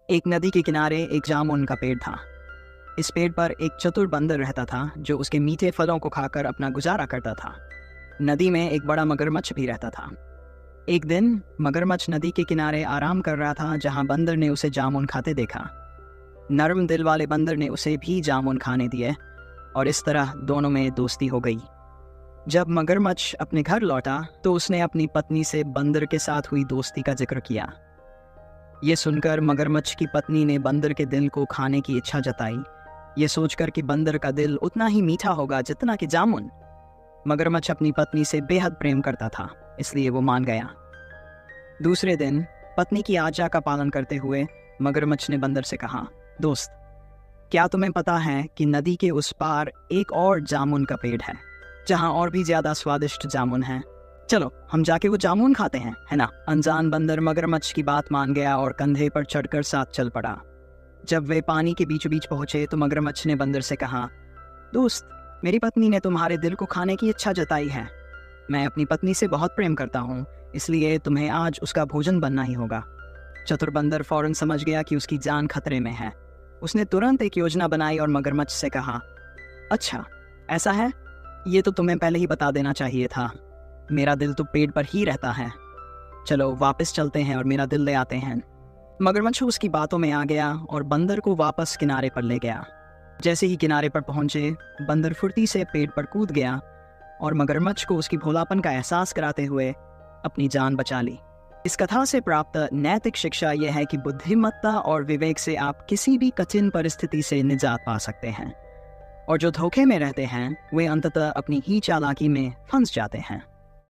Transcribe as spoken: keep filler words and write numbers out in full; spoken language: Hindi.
एक नदी के किनारे एक जामुन का पेड़ था। इस पेड़ पर एक चतुर बंदर रहता था जो उसके मीठे फलों को खाकर अपना गुजारा करता था। नदी में एक बड़ा मगरमच्छ भी रहता था। एक दिन मगरमच्छ नदी के किनारे आराम कर रहा था जहां बंदर ने उसे जामुन खाते देखा। नर्म दिल वाले बंदर ने उसे भी जामुन खाने दिए और इस तरह दोनों में दोस्ती हो गई। जब मगरमच्छ अपने घर लौटा तो उसने अपनी पत्नी से बंदर के साथ हुई दोस्ती का जिक्र किया। ये सुनकर मगरमच्छ की पत्नी ने बंदर के दिल को खाने की इच्छा जताई, ये सोचकर कि बंदर का दिल उतना ही मीठा होगा जितना कि जामुन। मगरमच्छ अपनी पत्नी से बेहद प्रेम करता था, इसलिए वो मान गया। दूसरे दिन पत्नी की आज्ञा का पालन करते हुए मगरमच्छ ने बंदर से कहा, दोस्त, क्या तुम्हें पता है कि नदी के उस पार एक और जामुन का पेड़ है जहाँ और भी ज्यादा स्वादिष्ट जामुन है। चलो हम जाके वो जामुन खाते हैं, है ना। अनजान बंदर मगरमच्छ की बात मान गया और कंधे पर चढ़कर साथ चल पड़ा। जब वे पानी के बीचों बीच पहुंचे तो मगरमच्छ ने बंदर से कहा, दोस्त, मेरी पत्नी ने तुम्हारे दिल को खाने की इच्छा जताई है। मैं अपनी पत्नी से बहुत प्रेम करता हूँ, इसलिए तुम्हें आज उसका भोजन बनना ही होगा। चतुर बंदर फौरन समझ गया कि उसकी जान खतरे में है। उसने तुरंत एक योजना बनाई और मगरमच्छ से कहा, अच्छा ऐसा है, ये तो तुम्हें पहले ही बता देना चाहिए था। मेरा दिल तो पेड़ पर ही रहता है। चलो वापस चलते हैं और मेरा दिल ले आते हैं। मगरमच्छ उसकी बातों में आ गया और बंदर को वापस किनारे पर ले गया। जैसे ही किनारे पर पहुंचे, बंदर फुर्ती से पेड़ पर कूद गया और मगरमच्छ को उसकी भोलापन का एहसास कराते हुए अपनी जान बचा ली। इस कथा से प्राप्त नैतिक शिक्षा यह है कि बुद्धिमत्ता और विवेक से आप किसी भी कठिन परिस्थिति से निजात पा सकते हैं, और जो धोखे में रहते हैं वे अंततः अपनी ही चालाकी में फंस जाते हैं।